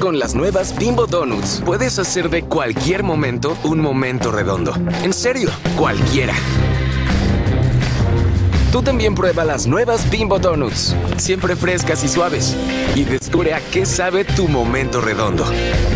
Con las nuevas Bimbo Donuts, puedes hacer de cualquier momento un momento redondo. En serio, cualquiera. Tú también prueba las nuevas Bimbo Donuts, siempre frescas y suaves. Y descubre a qué sabe tu momento redondo.